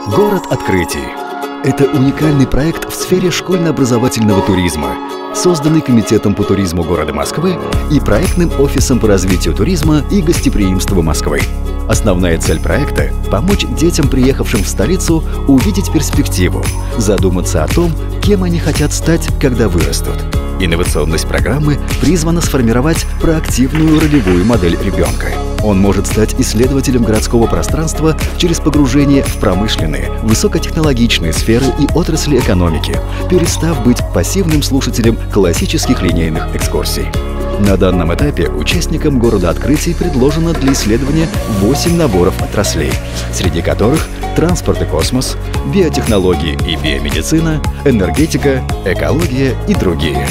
Город открытий. Это уникальный проект в сфере школьно-образовательного туризма, созданный Комитетом по туризму города Москвы и проектным офисом по развитию туризма и гостеприимства Москвы. Основная цель проекта – помочь детям, приехавшим в столицу, увидеть перспективу, задуматься о том, кем они хотят стать, когда вырастут. Инновационность программы призвана сформировать проактивную ролевую модель ребенка. Он может стать исследователем городского пространства через погружение в промышленные, высокотехнологичные сферы и отрасли экономики, перестав быть пассивным слушателем классических линейных экскурсий. На данном этапе участникам города открытий предложено для исследования 8 наборов отраслей, среди которых транспорт и космос, биотехнологии и биомедицина, энергетика, экология и другие.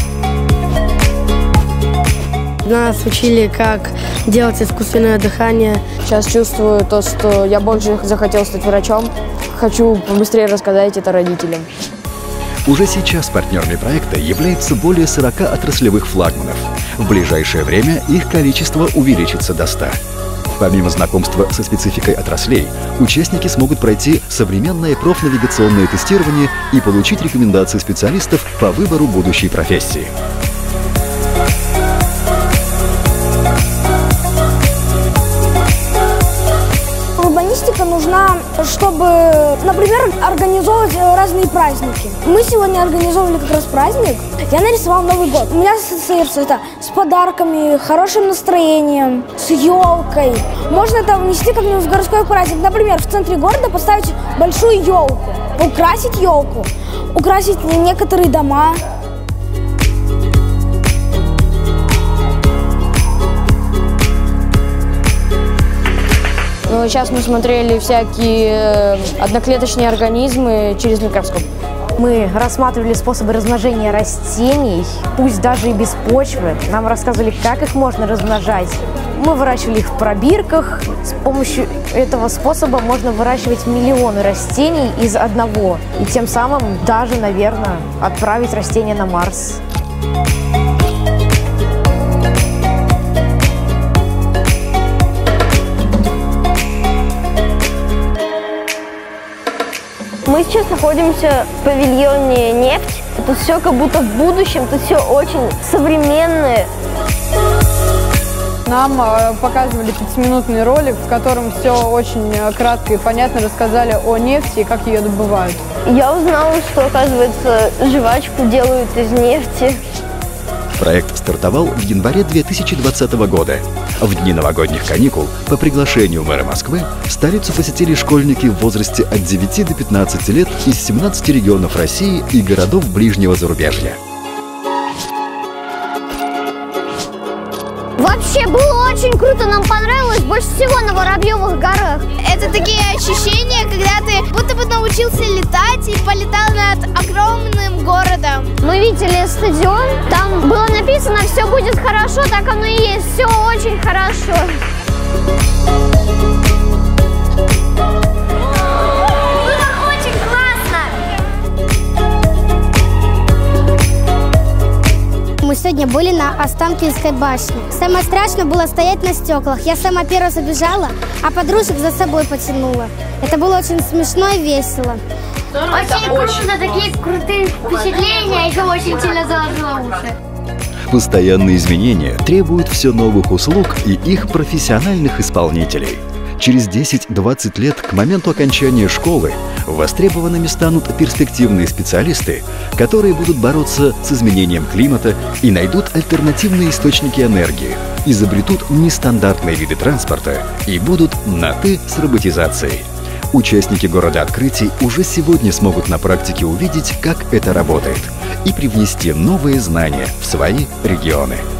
Нас учили, как делать искусственное дыхание. Сейчас чувствую то, что я больше захотел стать врачом. Хочу побыстрее рассказать это родителям. Уже сейчас партнерами проекта являются более 40 отраслевых флагманов. В ближайшее время их количество увеличится до 100. Помимо знакомства со спецификой отраслей, участники смогут пройти современное профнавигационное тестирование и получить рекомендации специалистов по выбору будущей профессии. Урбанистика нужна, чтобы, например, организовывать разные праздники. Мы сегодня организовывали как раз праздник. Я нарисовал Новый год. У меня ассоциируется это с подарками, хорошим настроением, с елкой. Можно это внести как-нибудь в городской праздник. Например, в центре города поставить большую елку, украсить елку, украсить некоторые дома. Сейчас мы смотрели всякие одноклеточные организмы через микроскоп. Мы рассматривали способы размножения растений, пусть даже и без почвы. Нам рассказывали, как их можно размножать. Мы выращивали их в пробирках. С помощью этого способа можно выращивать миллионы растений из одного. И тем самым даже, наверное, отправить растения на Марс. Мы сейчас находимся в павильоне «Нефть». Тут все как будто в будущем, тут все очень современное. Нам показывали 5-минутный ролик, в котором все очень кратко и понятно рассказали о нефти и как ее добывают. Я узнала, что, оказывается, жвачку делают из нефти. Проект стартовал в январе 2020 года. В дни новогодних каникул по приглашению мэра Москвы столицу посетили школьники в возрасте от 9 до 15 лет из 17 регионов России и городов ближнего зарубежья. Вообще было очень круто, нам понравилось больше всего на Воробьевых горах. Это такие ощущения, когда ты будто бы научился летать и полетал над огромным городом. Мы видели стадион, там было написано «Все будет хорошо», так оно и есть, все очень хорошо. Мы сегодня были на Останкинской башне. Самое страшное было стоять на стеклах. Я сама первая забежала, а подружек за собой потянула. Это было очень смешно и весело. Очень круто, такие крутые впечатления, еще очень сильно заложило уши. Постоянные изменения требуют все новых услуг и их профессиональных исполнителей. Через 10-20 лет к моменту окончания школы востребованными станут перспективные специалисты, которые будут бороться с изменением климата и найдут альтернативные источники энергии, изобретут нестандартные виды транспорта и будут на «ты» с роботизацией. Участники города открытий уже сегодня смогут на практике увидеть, как это работает, и привнести новые знания в свои регионы.